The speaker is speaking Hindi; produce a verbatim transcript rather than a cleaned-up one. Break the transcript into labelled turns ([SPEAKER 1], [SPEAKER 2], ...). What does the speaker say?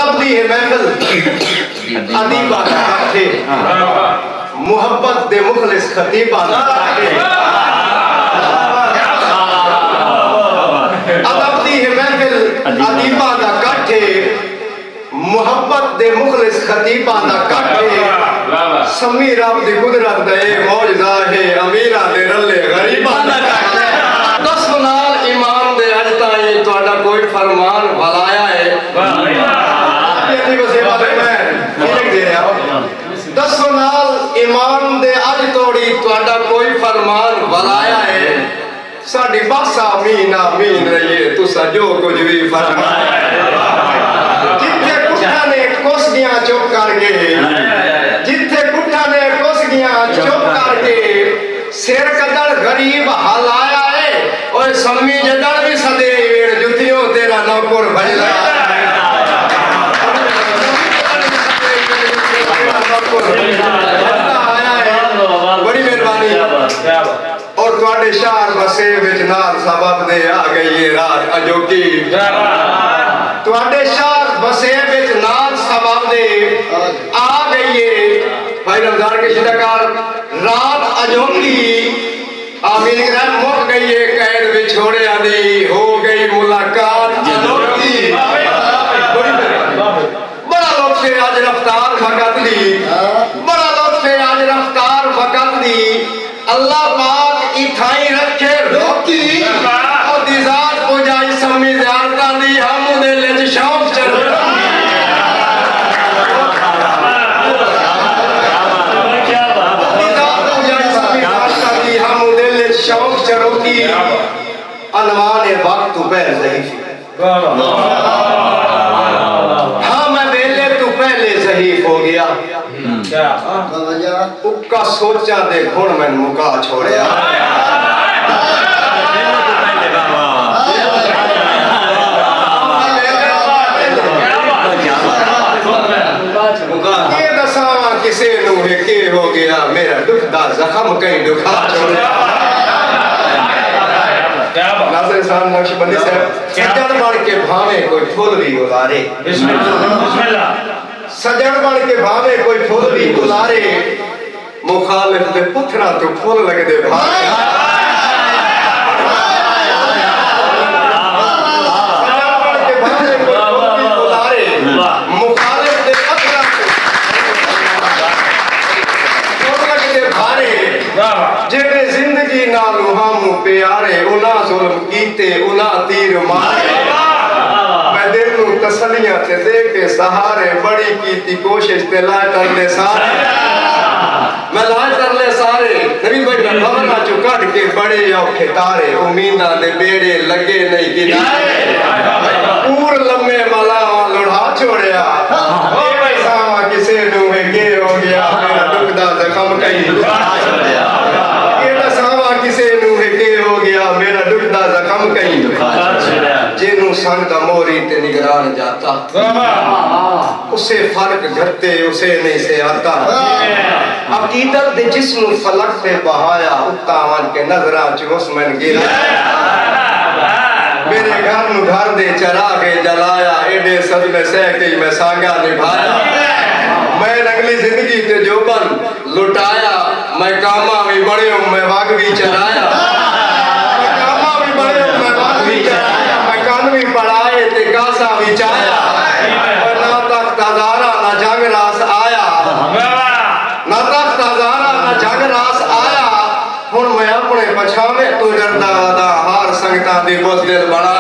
[SPEAKER 1] अदब दी है महफिल अदीबा दा काठे मोहब्बत दे मुखलिस खतीबा दा काठे अदब दी है महफिल अदीबा दा काठे मोहब्बत दे मुखलिस खतीबा दा काठे समी रब दी कुदरत दे मौजदा है अमीरा दे रले गरीबा दा काठे दस नाल ईमान दे अज ताई तुहाडा कोई फरमान भलाया है ये वसे बात मैं लिख दे रहा दस नाल ईमान दे अज तोड़ी तुहाडा कोई फरमान भलाया है साडी बासा मीन आमीन रहिए तुसा जो कुछ भी फरमाया जिथे कुठा ने कोसगियां चुप करके जिथे कुठा ने कोसगियां चुप करके सिर कदड़ गरीब हलाया है ओए समी जदड़ भी सदे वेड़ जुतियों तेरा नौकर भजला बड़ी मेहरबानी और तुहाडे शहर बसे विच नाल सबब दे आ गई है रात अजोकी तुहाडे शहर बसे विच नाल सबब दे आ गई है भाई रमजान के शिदाकार रात अजोकी आमीन ग्रहण मुक गई है कैद विछोड़े आदि हो गई मुलाकात अजोकी बड़ा लोग से आज रफ्तार भगत दी बड़ा लोग से आज रफ्तार भगत दी अल्लाह पाक इथाई रखे रोकी और दिजात पुजाई समी ज़ियारतां दी हम दे ले शौक चढ़ दिजात पुजाई समी ज़ियारतां दी हम दे ले शौक चढ़ो की अनवान वक्त तो पहले ज़हीफ हाँ मैं वेले तो पहले ज़हीफ हो गया क्या उक्का सोचा दे गुण मैं मुका छोड़या ये दसावा किसे नू है के हो गया मेरा दुख दा जख्म कहीं दुखा छोड़या नाज़रीन साहब नक्शबंदी साहब सजन बन के भावे कोई फूल भी गुजारे बिस्मिल्लाह सजन बन के भावे कोई फूल भी गुजारे मुखालिफ दे पुथरा तो फूल लगदे भावे सजन बन के भावे कोई फूल भी गुजारे मुखालिफ दे पुथरा तो फूल लगदे भारे जेड़े जिंदगी नाल हम प्यारे उना जुल्म कीते उना तीर मारे दिल नू तसलियां ते दे के सहारे बड़ी कीती कोशिश ते ला कर ले सारे मैं ला कर ले सारे नबी भाई भवना चो कट के बड़े औखे तारे उम्मीदां दे बेड़े लगे नहीं किनारे पूर लम्मे मला लुढ़ा छोड़या ए भाई सावा किसे नू है के हो गया मेरा दुख दा जख्म कहीं दुखा छोड़या ए सावा किसे नू है के हो गया मेरा दुख दा जख्म कहीं दुखा छोड़या जेनू संग दा मोरी ते निगरान जाता उसे फर्क घटते उसे नहीं से आता अकीदत दे जिस्म फलक पे बहाया उतावन के नजरा च उस्मन गिराया मेरे घर नु घर दे चरा के जलाया एडे सदमे सह के मैं सांगा निभाया मैं रंगली जिंदगी ते जोबन लुटाया मैं कामा भी बड़े हूं मैं वाग भी चराया मैं कामा भी बड़े हूं मैं वाग भी चराया मैं कान भी पढ़ाए ते कासा भी चाया ना तक हजारा ना जंग रास आया ना तक हजारा ना जंग रास आया हुन मैं अपने पछावे तो डरदा दा हार संगता दी बस दिल बड़ा